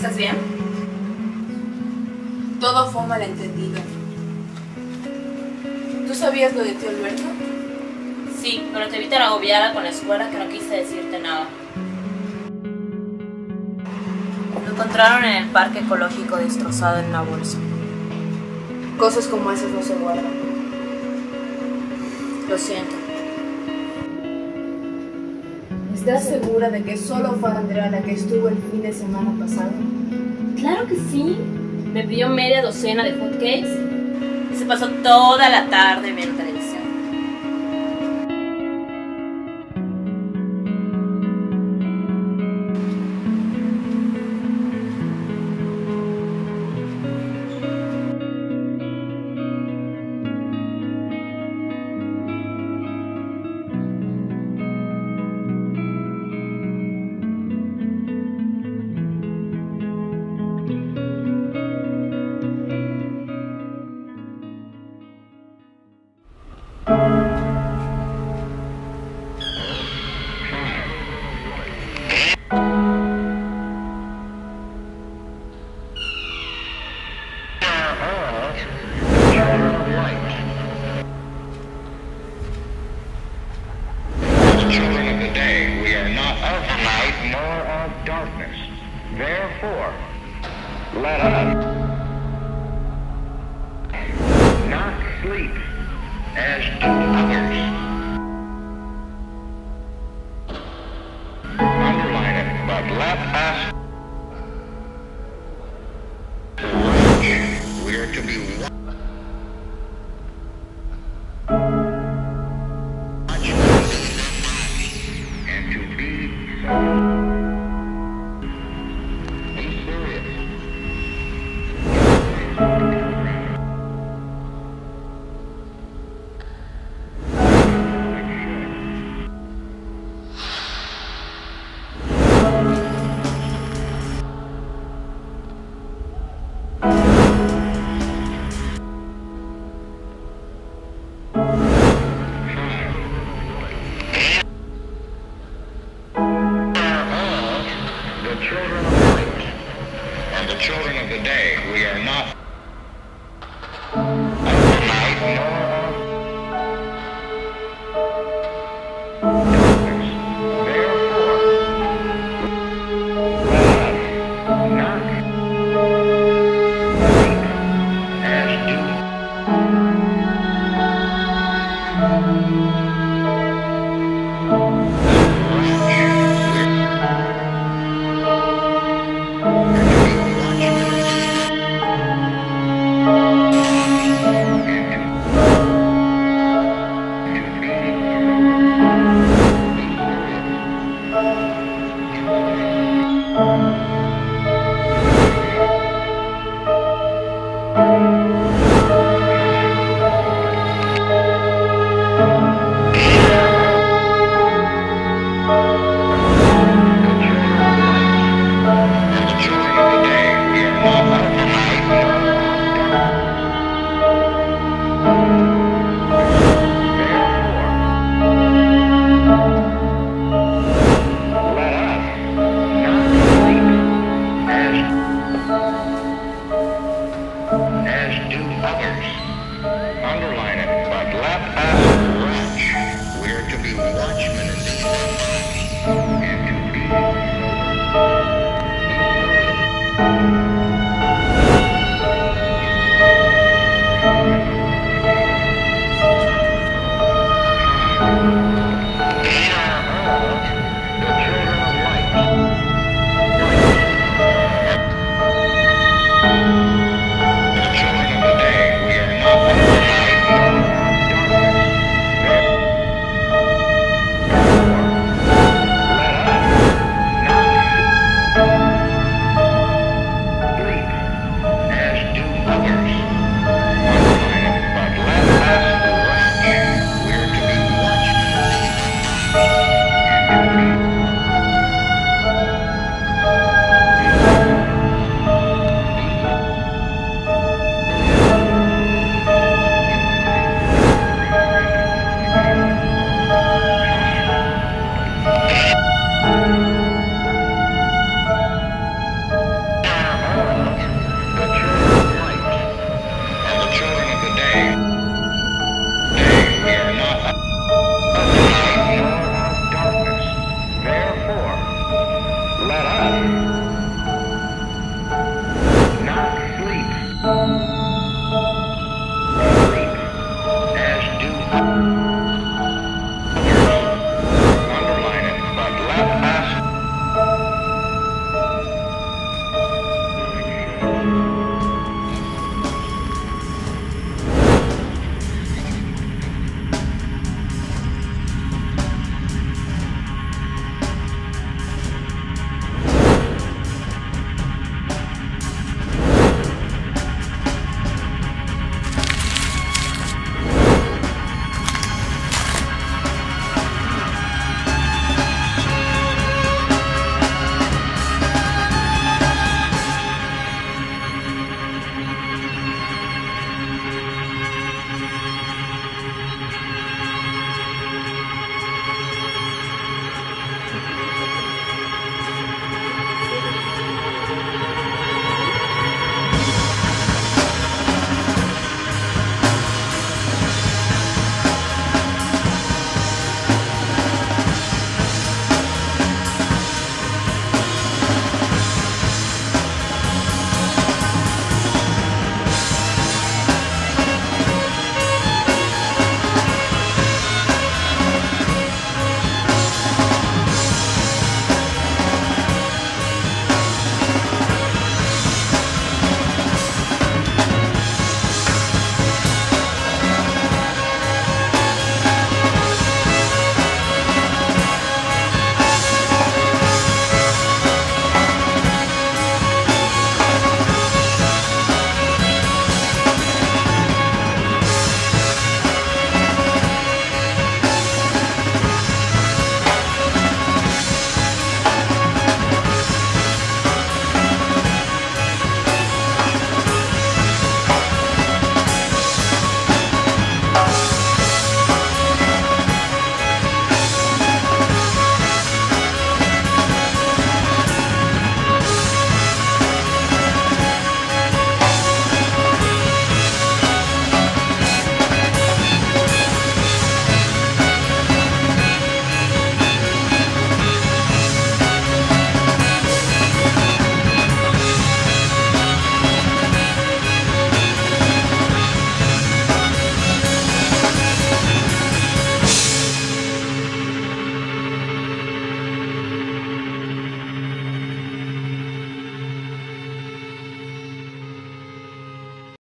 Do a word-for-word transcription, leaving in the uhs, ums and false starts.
¿Estás bien? Todo fue un malentendido. ¿Tú sabías lo de tío Alberto? Sí, pero te vi tan agobiada con la escuela que no quise decirte nada. Lo encontraron en el parque ecológico destrozado en una bolsa. Cosas como esas no se guardan. Lo siento. ¿Estás segura de que solo fue Andrea la que estuvo el fin de semana pasado? Claro que sí. Me pidió media docena de hotcakes y se pasó toda la tarde viendo televisión. Children of the day, we are not of the night nor of darkness. Therefore, let us not sleep as do others. Underline it, but let us watch. We are to be watching. Children of light and the children of the day, we are not of the night nor of darkness. Therefore, let us not sleep as do Now,